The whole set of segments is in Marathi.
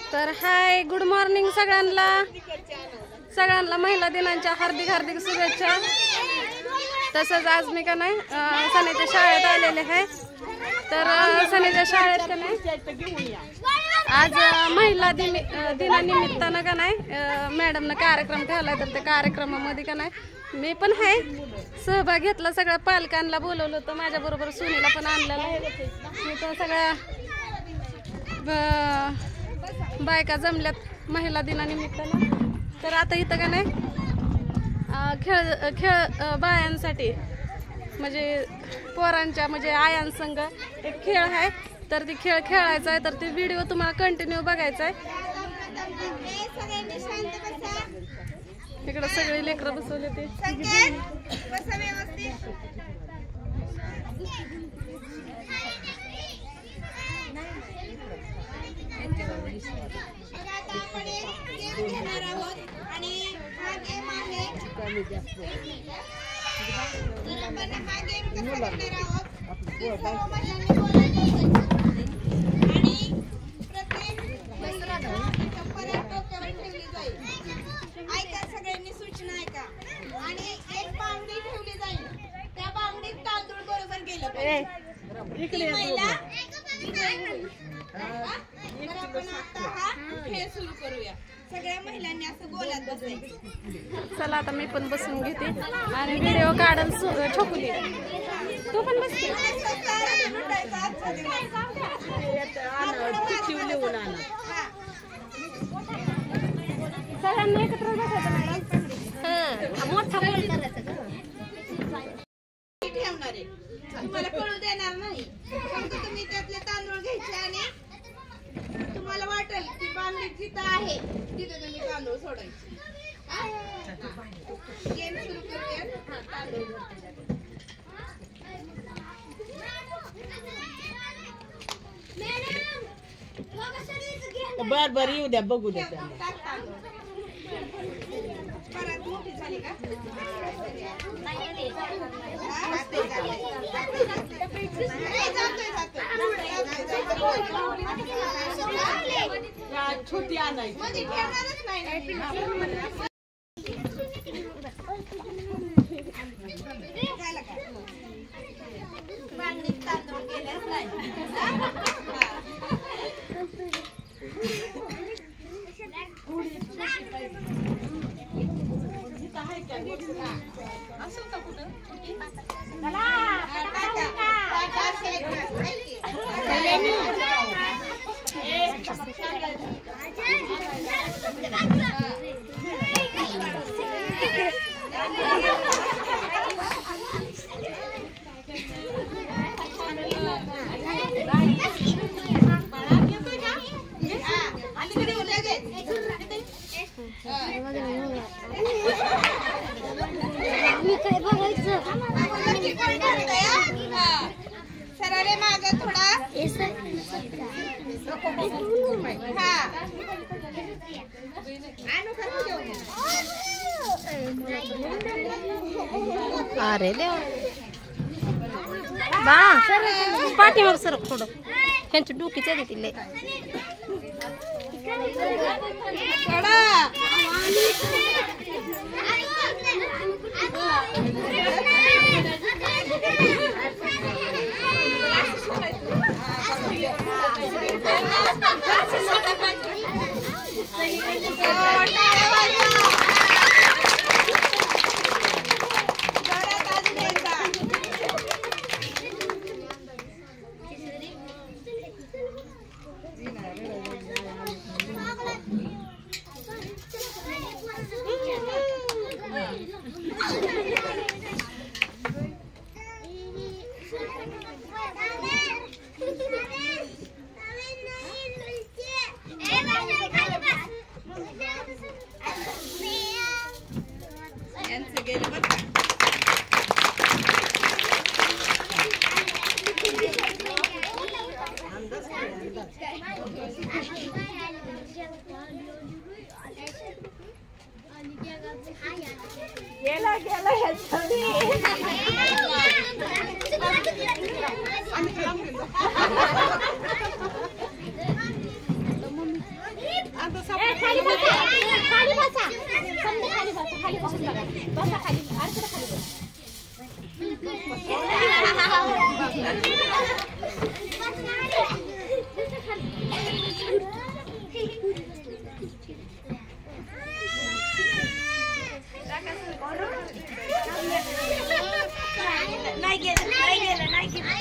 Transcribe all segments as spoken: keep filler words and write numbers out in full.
तर हाय गुड मॉर्निंग सगळ्यांना सगळ्यांना महिला दिनांच्या हार्दिक हार्दिक शुभेच्छा। तसंच आज मी का नाही सनेच्या शाळेत आलेले आहे। तर सनेच्या शाळेत का नाही आज महिला दिन दिनानिमित्तानं का नाही मॅडमनं कार्यक्रम ठेवला। तर त्या कार्यक्रमामध्ये का नाही मी पण आहे सहभाग घेतला। सगळ्या पालकांना बोलवलं होतं, माझ्याबरोबर सुनीला पण आणलेलं आहे। मी तर सगळ्या बायका जमल्यात महिला दिनानिमित्तानं। तर आता इथं का नाही खेळ खेळ बायांसाठी म्हणजे पोरांच्या म्हणजे आयांसंग एक खेळ आहे। तर ती खेळ खेळायचा आहे। तर ती व्हिडिओ तुम्हाला कंटिन्यू बघायचा आहे। इकडे सगळे लेकरं बसवले ते सगळ्यांनी सूचना ऐका आणि एक बांगडी ठेवली जाईल, त्या बांगडीत तांदूळ बरोबर गेलं पाहिजे। महिला तर आपण आता हा खेळ सुरू करूया। सगळ्या महिलांनी असं गोलात बसायचं। चला आता मी पण बसून घेते आणि व्हिडिओ काढल छोकुली तू पण बस सगळ्यांना एकत्र बसायचं ठेवणार आहे, तुम्हाला कळू देणार नाही। फक्त तुम्ही त्यातले तांदूळ घ्यायचे आणि तुम्हाला वाटेल की बांगडी जिथं आहे तिथं तुम्ही तांदूळ सोडायचे। गेम सुरू करूया। बर बर येऊ द्या, बघू द्या। परत मोठी झाली का छोटी आणायची मध्ये ठेवणारच नाही। बांगडीत तांदूळ गेलेच नाही। सरळे माग थोडा अरे देवा बा पाठीमाग सर थोडं त्यांची डोकीच देतील गेला गेला खाली बसा खाली बसा खाली बसा खाली बसा बसा खाली अर्चना खाली नाही गेलं नाही गेलं नाही गेलं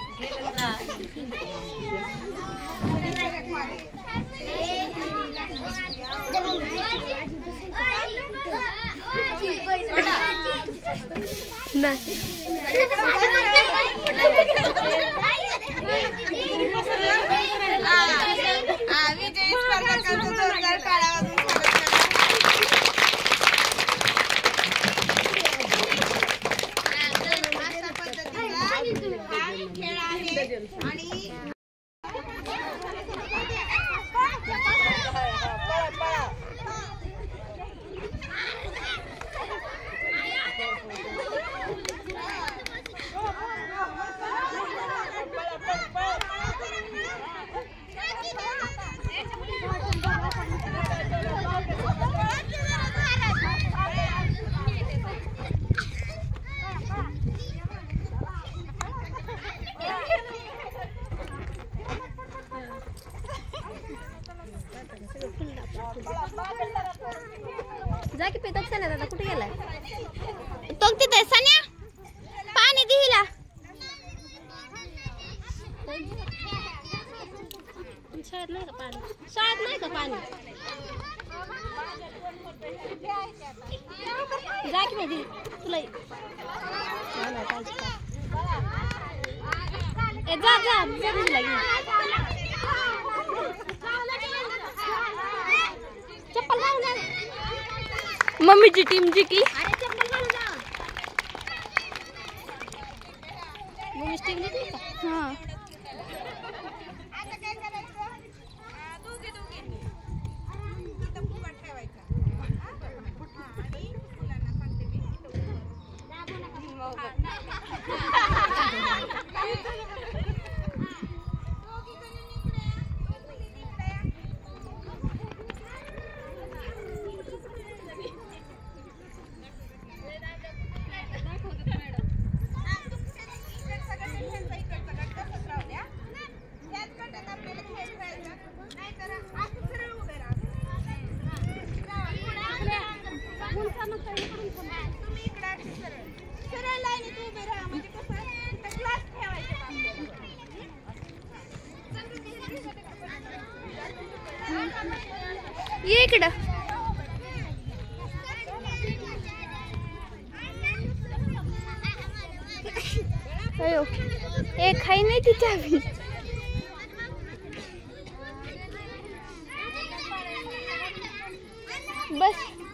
जा की पितात सन्या दादा कुठे गेलाय तो तिथे सन्या पाणी दिला शाळेत नाही का पाणी शाळेत नाही का पाणी जा की माहिती तुला ए जा जा चप्पल घालून जा मम्मीची टीम जिंकली मम्मीची टीम जिंकली का हां ये इकडं अयो ए खाई नाही ती चावी बस